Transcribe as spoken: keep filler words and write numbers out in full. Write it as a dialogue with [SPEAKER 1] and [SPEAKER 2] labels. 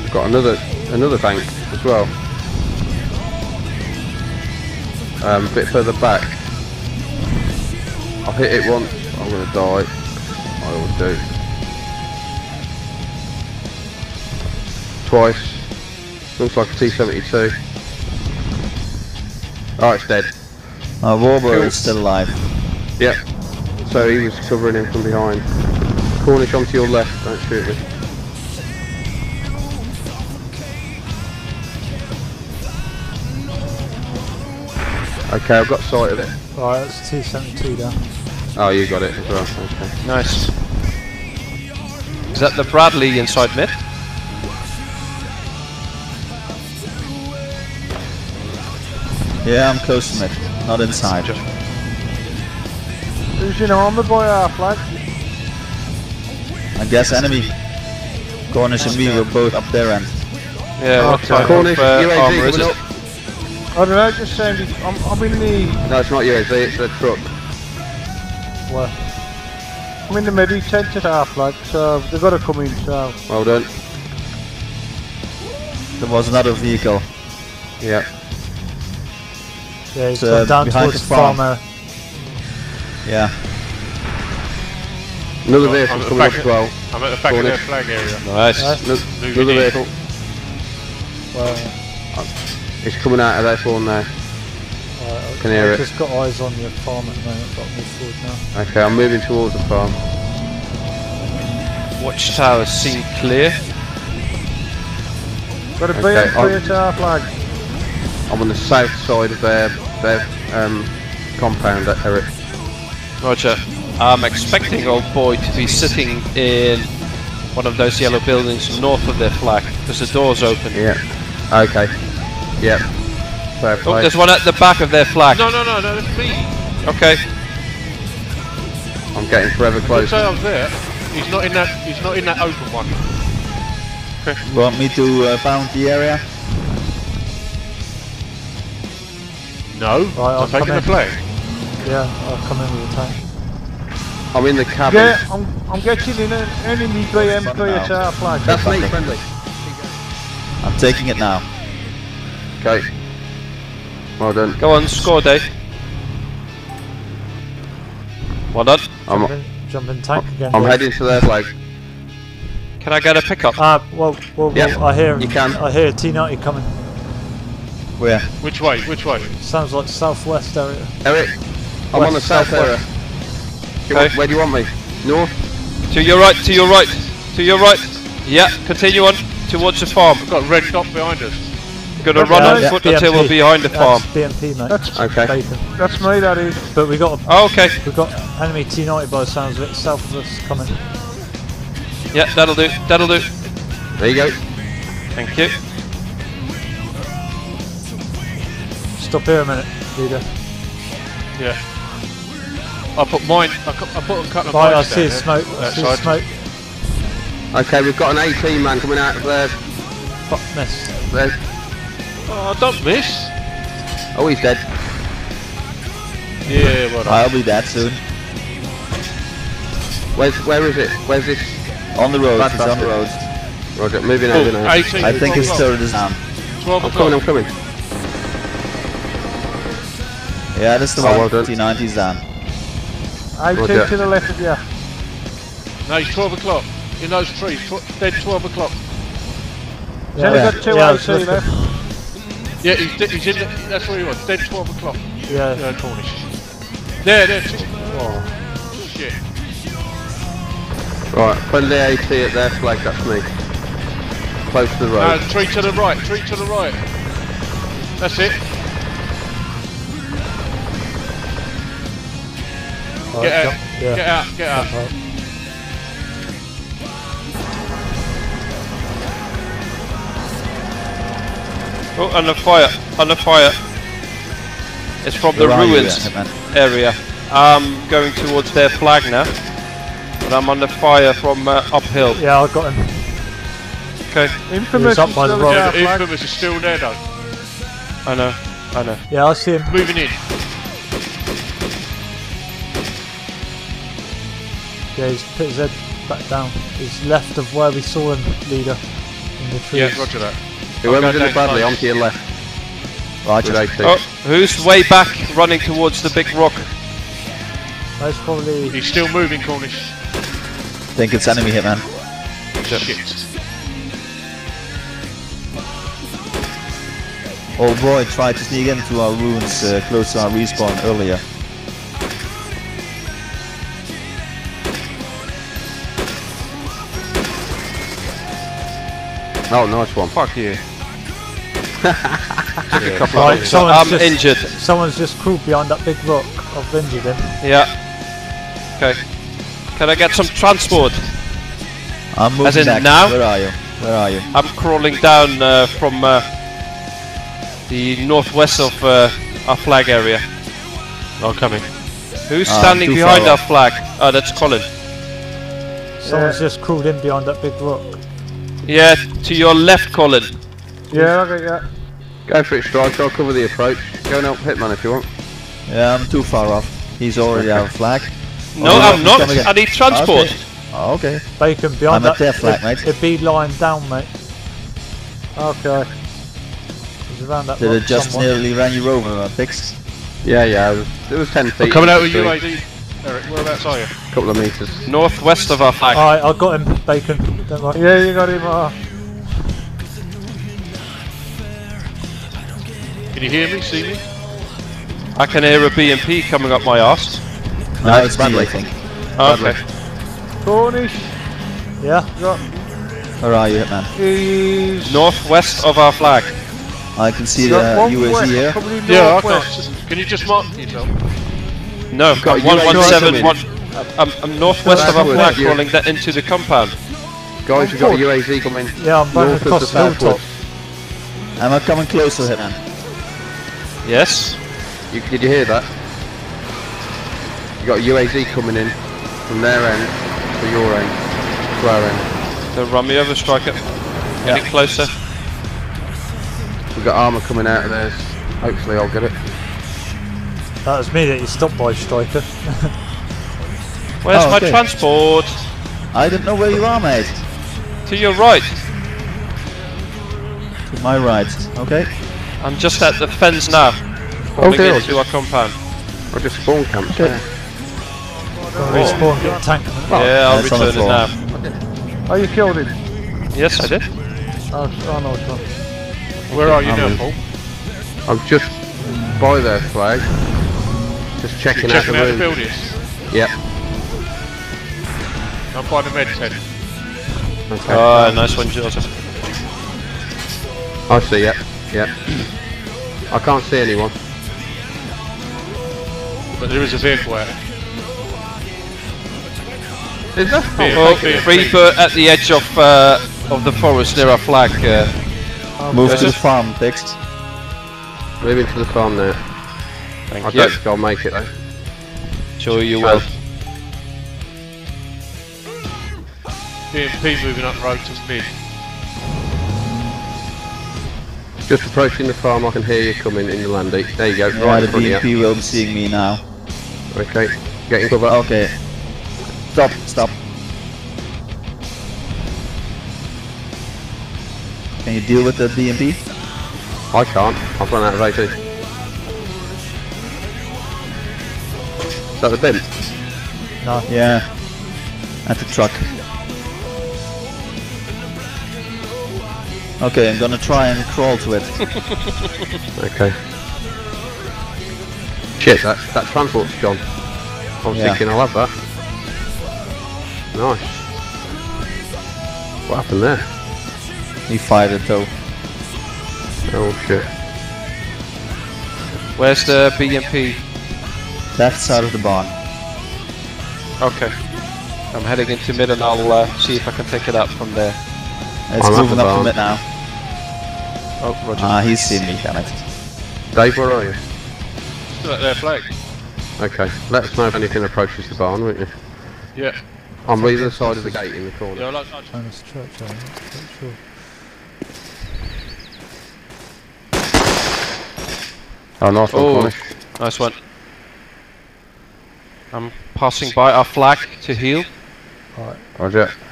[SPEAKER 1] got another another bank as well. Um, a bit further back. I've hit it once. I'm gonna die. I always do. Twice. Looks like a T seventy-two. Oh, it's dead.
[SPEAKER 2] Uh, Warbird is still alive.
[SPEAKER 1] Yep. So he was covering him from behind. Cornish onto your left, don't shoot me. Okay, I've got sight of it.
[SPEAKER 3] Right, that's T seventy-two down.
[SPEAKER 1] Oh, you got it as well, okay.
[SPEAKER 4] Nice. Is that the Bradley inside mid?
[SPEAKER 2] Yeah, I'm close to mid, not inside.
[SPEAKER 3] Who's in armour by our flag?
[SPEAKER 2] I guess enemy. Cornish and me were both up their end.
[SPEAKER 4] Yeah, what type
[SPEAKER 1] Cornish,
[SPEAKER 4] of uh,
[SPEAKER 1] U A Z
[SPEAKER 4] armour is
[SPEAKER 1] coming
[SPEAKER 4] it?
[SPEAKER 1] up.
[SPEAKER 3] I don't know, just saying, I'm, I'm in the...
[SPEAKER 1] No, it's not U A Z, it's a truck.
[SPEAKER 3] Well, I'm in the midi tent at our flag, so they've got to come in, so...
[SPEAKER 1] Well done.
[SPEAKER 2] There was another vehicle.
[SPEAKER 1] Yeah.
[SPEAKER 3] Yeah, it's
[SPEAKER 2] uh,
[SPEAKER 3] gone down
[SPEAKER 2] behind
[SPEAKER 3] towards
[SPEAKER 2] the
[SPEAKER 3] the
[SPEAKER 2] farm.
[SPEAKER 3] farm area.
[SPEAKER 2] Yeah.
[SPEAKER 1] Another
[SPEAKER 5] Oh,
[SPEAKER 1] vehicle
[SPEAKER 5] I'm at the
[SPEAKER 1] coming
[SPEAKER 5] back
[SPEAKER 1] up as
[SPEAKER 5] of-
[SPEAKER 1] well.
[SPEAKER 5] I'm at the back
[SPEAKER 1] Cornish.
[SPEAKER 5] of their flag area.
[SPEAKER 4] Nice.
[SPEAKER 3] Nice.
[SPEAKER 1] No-
[SPEAKER 5] Moving
[SPEAKER 1] Another
[SPEAKER 5] in.
[SPEAKER 1] vehicle.
[SPEAKER 3] Well,
[SPEAKER 1] It's coming out of their spawn now.
[SPEAKER 3] uh,
[SPEAKER 1] Can hear
[SPEAKER 3] I've
[SPEAKER 1] it.
[SPEAKER 3] just got eyes on your farm at the moment, got to move forward now.
[SPEAKER 1] Okay, I'm moving towards the farm.
[SPEAKER 4] Watchtower seen clear.
[SPEAKER 3] Got a
[SPEAKER 1] Okay,
[SPEAKER 3] B M P
[SPEAKER 1] I'm-
[SPEAKER 3] at our flag.
[SPEAKER 1] I'm on the south side of their their um, compound, Eric.
[SPEAKER 4] Roger. I'm expecting old boy to be sitting in one of those yellow buildings north of their flag because the door's open.
[SPEAKER 1] Yeah. Okay. Yep. Fair
[SPEAKER 4] Oh,
[SPEAKER 1] play.
[SPEAKER 4] there's one at the back of their flag.
[SPEAKER 5] No, no, no, no, that's me.
[SPEAKER 4] Okay.
[SPEAKER 1] I'm getting forever
[SPEAKER 5] I'd
[SPEAKER 1] close.
[SPEAKER 5] say I was there. He's not in that. He's not in that open one.
[SPEAKER 2] Want me to uh, bound the area?
[SPEAKER 5] No.
[SPEAKER 3] Right, I'll
[SPEAKER 5] I'm taking
[SPEAKER 3] come
[SPEAKER 5] the
[SPEAKER 3] in.
[SPEAKER 5] flag.
[SPEAKER 3] Yeah, I'll come in with the tank.
[SPEAKER 1] I'm in the cabin.
[SPEAKER 3] Yeah, I'm, I'm getting in an enemy B M P at our flag.
[SPEAKER 1] That's me, friendly.
[SPEAKER 2] I'm taking it now.
[SPEAKER 1] Okay. Well done.
[SPEAKER 4] Go on, score day. Well done.
[SPEAKER 1] I'm,
[SPEAKER 3] Jump in, jump in tank again.
[SPEAKER 1] I'm
[SPEAKER 3] yeah.
[SPEAKER 1] heading to their flag.
[SPEAKER 4] Can I get a pickup?
[SPEAKER 3] Ah, well, well,
[SPEAKER 1] Yep,
[SPEAKER 3] well I hear
[SPEAKER 1] you can.
[SPEAKER 3] I hear T ninety coming.
[SPEAKER 2] Where?
[SPEAKER 5] Which way? Which way?
[SPEAKER 3] Sounds like southwest area.
[SPEAKER 1] Eric, I'm on the
[SPEAKER 3] West,
[SPEAKER 1] south
[SPEAKER 3] southwest.
[SPEAKER 1] area. Do you want-
[SPEAKER 4] Okay.
[SPEAKER 1] Where do you want me? North?
[SPEAKER 4] To your right, to your right, to your right. Yeah, continue on towards the farm.
[SPEAKER 5] We've got a red dot behind us.
[SPEAKER 4] We're gonna
[SPEAKER 3] Okay,
[SPEAKER 4] run on
[SPEAKER 3] yeah,
[SPEAKER 4] foot
[SPEAKER 3] B M P.
[SPEAKER 4] until we're behind the farm.
[SPEAKER 3] That's B M P, mate. That's
[SPEAKER 1] Okay.
[SPEAKER 3] Bacon. That's me, that is. But we got a,
[SPEAKER 4] Oh, okay.
[SPEAKER 3] we got enemy T ninety by the sounds of it, south of us coming.
[SPEAKER 4] Yeah, that'll do. That'll do.
[SPEAKER 1] There you go.
[SPEAKER 4] Thank you.
[SPEAKER 3] Stop here a minute, leader.
[SPEAKER 5] Yeah. I put mine. I, cu- I put a couple of
[SPEAKER 3] Right, I
[SPEAKER 5] mines
[SPEAKER 3] see
[SPEAKER 5] down
[SPEAKER 3] a
[SPEAKER 5] there,
[SPEAKER 3] smoke. I
[SPEAKER 5] that
[SPEAKER 3] see a
[SPEAKER 5] side.
[SPEAKER 3] smoke.
[SPEAKER 1] Okay, we've got an eighteen man coming out of there.
[SPEAKER 3] Fuck, miss.
[SPEAKER 1] there.
[SPEAKER 5] Oh, don't miss.
[SPEAKER 1] Oh, he's dead.
[SPEAKER 5] Yeah, well done.
[SPEAKER 2] I'll be dead soon.
[SPEAKER 1] Where's, where is it? Where's this?
[SPEAKER 2] On the road,
[SPEAKER 1] Bad
[SPEAKER 2] he's on the road.
[SPEAKER 1] Roger, moving
[SPEAKER 5] Oh,
[SPEAKER 1] over now.
[SPEAKER 5] eighteen.
[SPEAKER 2] I think his
[SPEAKER 5] twelve
[SPEAKER 2] turret is down.
[SPEAKER 5] Twelve
[SPEAKER 1] I'm coming, I'm
[SPEAKER 5] o'clock.
[SPEAKER 1] coming.
[SPEAKER 2] Yeah, that's the
[SPEAKER 1] Oh,
[SPEAKER 2] one.
[SPEAKER 1] well done.
[SPEAKER 2] T ninety's down.
[SPEAKER 3] eighteen
[SPEAKER 1] Roger.
[SPEAKER 3] to the left of you.
[SPEAKER 5] No, it's twelve o'clock. In those trees. Tw dead twelve o'clock.
[SPEAKER 3] He's only
[SPEAKER 2] Yeah.
[SPEAKER 3] got two Yeah,
[SPEAKER 5] oh
[SPEAKER 3] A C it's left.
[SPEAKER 5] Yeah, he's, de- he's in. The, that's where he was. Dead twelve o'clock.
[SPEAKER 3] Yeah.
[SPEAKER 5] Yeah, Cornish. There, there. Oh, shit.
[SPEAKER 1] Right, friendly AT at their flag, that's me. Close to the
[SPEAKER 5] No,
[SPEAKER 1] road.
[SPEAKER 5] tree to the right. Tree to the right. That's it.
[SPEAKER 3] Right,
[SPEAKER 5] Get out.
[SPEAKER 3] jump- Yeah.
[SPEAKER 5] Get out. Get out.
[SPEAKER 3] Right.
[SPEAKER 4] Oh, under fire, under fire. It's from the
[SPEAKER 2] Where are you,
[SPEAKER 4] ruins
[SPEAKER 2] Hitman?
[SPEAKER 4] area. I'm going towards their flag now. But I'm under fire from uh, uphill.
[SPEAKER 3] Yeah, I got him.
[SPEAKER 4] Okay,
[SPEAKER 3] He's
[SPEAKER 5] Yeah,
[SPEAKER 3] up by
[SPEAKER 5] the
[SPEAKER 3] the road.
[SPEAKER 5] infamous
[SPEAKER 3] flag.
[SPEAKER 5] is still there though.
[SPEAKER 4] I know, I know.
[SPEAKER 3] Yeah, I see him.
[SPEAKER 5] Moving in.
[SPEAKER 3] Yeah, he's put his head back down. He's left of where we saw him, leader. In the trees.
[SPEAKER 5] Yeah, roger that.
[SPEAKER 1] Whoever's in
[SPEAKER 5] down
[SPEAKER 1] the Bradley,
[SPEAKER 5] close.
[SPEAKER 1] I'm to your left.
[SPEAKER 2] Roger.
[SPEAKER 1] With eighteen.
[SPEAKER 4] Oh, who's way back running towards the big rock?
[SPEAKER 3] That's probably.
[SPEAKER 5] He's still moving, Cornish.
[SPEAKER 2] Think it's enemy hitman.
[SPEAKER 5] Shit.
[SPEAKER 2] Old boy tried to sneak into our ruins uh, close to our respawn earlier.
[SPEAKER 1] Oh, nice one.
[SPEAKER 4] Fuck you.
[SPEAKER 1] A couple
[SPEAKER 3] Right,
[SPEAKER 1] of
[SPEAKER 3] someone's
[SPEAKER 4] I'm
[SPEAKER 3] just,
[SPEAKER 4] injured.
[SPEAKER 3] Someone's just crawled behind that big rock. I've injured him.
[SPEAKER 4] Yeah. Okay. Can I get some transport?
[SPEAKER 2] I'm moving
[SPEAKER 4] As in
[SPEAKER 2] next.
[SPEAKER 4] now?
[SPEAKER 2] Where are you? Where are you?
[SPEAKER 4] I'm crawling down uh, from uh, the northwest of uh, our flag area.
[SPEAKER 5] I'm coming.
[SPEAKER 4] Who's
[SPEAKER 2] Ah,
[SPEAKER 4] standing
[SPEAKER 2] too
[SPEAKER 4] behind
[SPEAKER 2] far
[SPEAKER 4] our
[SPEAKER 2] off.
[SPEAKER 4] flag? Oh, that's Colin.
[SPEAKER 3] Someone's just crawled in behind that big rock.
[SPEAKER 4] Yeah, to your left, Colin.
[SPEAKER 3] Yeah, okay, yeah.
[SPEAKER 1] Go for it, Strike. I'll cover the approach. Go and help Hitman if you want.
[SPEAKER 2] Yeah, I'm too far off. He's already out of flag.
[SPEAKER 4] No,
[SPEAKER 2] Oh,
[SPEAKER 4] I'm
[SPEAKER 2] he's
[SPEAKER 4] not.
[SPEAKER 2] coming again.
[SPEAKER 4] I need transport.
[SPEAKER 2] Okay. Oh, okay.
[SPEAKER 3] Bacon behind
[SPEAKER 2] I'm
[SPEAKER 3] that.
[SPEAKER 2] at their flag, mate.
[SPEAKER 3] It'd be lying down, mate. Okay. He's around that
[SPEAKER 2] Did
[SPEAKER 3] rock
[SPEAKER 2] it just
[SPEAKER 3] somewhere.
[SPEAKER 2] nearly ran you over, uh, Pix?
[SPEAKER 1] Yeah, yeah. It was, it was ten feet.
[SPEAKER 5] I'm coming out with
[SPEAKER 1] three,
[SPEAKER 5] U A V. Eric, whereabouts are you?
[SPEAKER 1] couple of meters.
[SPEAKER 4] Northwest of our flag.
[SPEAKER 3] Alright, I got him, Bacon. Don't worry. Yeah, you got him. Uh,
[SPEAKER 5] Can you hear me? See me?
[SPEAKER 4] I can hear a B M P coming up my arse.
[SPEAKER 2] No,
[SPEAKER 1] it's
[SPEAKER 2] it's me,
[SPEAKER 1] Bradley.
[SPEAKER 2] I think.
[SPEAKER 4] Okay.
[SPEAKER 3] Cornish. Yeah. Got.
[SPEAKER 2] Where are you, Hitman?
[SPEAKER 3] He's.
[SPEAKER 4] Northwest of our flag.
[SPEAKER 2] I can see
[SPEAKER 3] got
[SPEAKER 2] the
[SPEAKER 3] one
[SPEAKER 2] U A
[SPEAKER 3] west,
[SPEAKER 2] Z here.
[SPEAKER 3] probably
[SPEAKER 5] Yeah, I
[SPEAKER 3] northwest.
[SPEAKER 5] can't. Can you just mark yourself?
[SPEAKER 4] No,
[SPEAKER 1] got
[SPEAKER 4] one one seven
[SPEAKER 1] U A Z
[SPEAKER 4] one. I'm, I'm northwest of our
[SPEAKER 1] Backwards,
[SPEAKER 4] flag,
[SPEAKER 1] you-
[SPEAKER 4] crawling that into the compound.
[SPEAKER 1] Guys, we've got a U A Z coming.
[SPEAKER 3] Yeah, I'm running
[SPEAKER 1] North of
[SPEAKER 3] across
[SPEAKER 1] the
[SPEAKER 3] the hilltop.
[SPEAKER 1] southwest.
[SPEAKER 2] Am I coming closer, Hitman?
[SPEAKER 4] Yes.
[SPEAKER 1] You, did you hear that? You got a U A Z coming in from their end to your end to our end.
[SPEAKER 4] So run me over, Striker. Getting closer.
[SPEAKER 1] We've got armour coming out of theirs. Hopefully I'll get it.
[SPEAKER 3] That was me that you stopped by, Striker.
[SPEAKER 4] Where's
[SPEAKER 2] Oh,
[SPEAKER 4] my
[SPEAKER 2] okay.
[SPEAKER 4] transport?
[SPEAKER 2] I don't know where you are, mate.
[SPEAKER 4] To your right.
[SPEAKER 2] To my right. Okay.
[SPEAKER 4] I'm just at the fence now. Crawling
[SPEAKER 1] Okay, I'll
[SPEAKER 4] into our compound.
[SPEAKER 1] I just spawn camped
[SPEAKER 2] Okay.
[SPEAKER 1] there.
[SPEAKER 3] Respawn, get a tank.
[SPEAKER 4] yeah, I'll
[SPEAKER 2] that's on the
[SPEAKER 4] return it
[SPEAKER 2] floor.
[SPEAKER 4] now.
[SPEAKER 3] Oh, you killed him.
[SPEAKER 4] Yes, I did.
[SPEAKER 3] Oh, oh no, it's not.
[SPEAKER 5] Where are you
[SPEAKER 1] I'm
[SPEAKER 5] now,
[SPEAKER 1] in.
[SPEAKER 5] Paul?
[SPEAKER 1] I'm just by their flag. Just
[SPEAKER 5] You're
[SPEAKER 1] checking out
[SPEAKER 5] checking
[SPEAKER 1] the
[SPEAKER 5] out the
[SPEAKER 1] room.
[SPEAKER 5] buildings.
[SPEAKER 1] Yep.
[SPEAKER 5] I'm by the med tent.
[SPEAKER 1] Okay.
[SPEAKER 4] Oh, nice one, Joseph.
[SPEAKER 1] I see, yep. Yep. I can't see anyone.
[SPEAKER 5] But there is a vehicle out.
[SPEAKER 1] Is there?
[SPEAKER 5] Yeah.
[SPEAKER 4] Well,
[SPEAKER 5] okay.
[SPEAKER 4] Reaper at the edge of uh, of the forest near our flag. Uh,
[SPEAKER 2] Move to the
[SPEAKER 4] Joseph?
[SPEAKER 2] farm, Pix.
[SPEAKER 1] Moving to the farm now.
[SPEAKER 4] thank
[SPEAKER 1] I
[SPEAKER 4] you.
[SPEAKER 1] don't think I'll make it though.
[SPEAKER 4] Sure you will.
[SPEAKER 5] B M P moving up the road to mid.
[SPEAKER 1] Just approaching the farm, I can hear you coming in the landing. There you go,
[SPEAKER 2] Yeah,
[SPEAKER 1] right
[SPEAKER 2] the
[SPEAKER 1] in front
[SPEAKER 2] B M
[SPEAKER 1] of
[SPEAKER 2] P will be seeing me now.
[SPEAKER 1] you. Okay, getting cover.
[SPEAKER 2] Okay. Stop, stop. Can you deal with the B M P?
[SPEAKER 1] I can't, I've run out of A T. Is that the bin?
[SPEAKER 3] No.
[SPEAKER 2] Yeah. At the truck. Okay, I'm gonna try and crawl to it.
[SPEAKER 1] Okay. Shit, that, that transport's gone. I was
[SPEAKER 2] Yeah.
[SPEAKER 1] thinking I'll have that. Nice. What happened there?
[SPEAKER 2] He fired it though.
[SPEAKER 1] Oh shit.
[SPEAKER 4] Where's the B M P?
[SPEAKER 2] Left side of the barn.
[SPEAKER 4] Okay. I'm heading into mid and I'll uh, see if I can pick it up from there.
[SPEAKER 2] It's
[SPEAKER 1] I'm at
[SPEAKER 2] moving
[SPEAKER 1] the
[SPEAKER 2] up
[SPEAKER 1] barn.
[SPEAKER 2] from it now.
[SPEAKER 4] Oh, roger.
[SPEAKER 2] Ah, he's seen me, damn it.
[SPEAKER 1] Dave, where are you?
[SPEAKER 5] Still at their flag.
[SPEAKER 1] Okay, let us know if anything approaches the barn, won't you?
[SPEAKER 5] Yeah.
[SPEAKER 1] I'm on either side of the gate in the corner.
[SPEAKER 5] Yeah, I like, I,
[SPEAKER 3] Oh, it's church, I'm not sure.
[SPEAKER 1] Oh, nice one,
[SPEAKER 4] Oh,
[SPEAKER 1] Cornish.
[SPEAKER 4] nice one. I'm passing by our flag to heal.
[SPEAKER 1] Roger.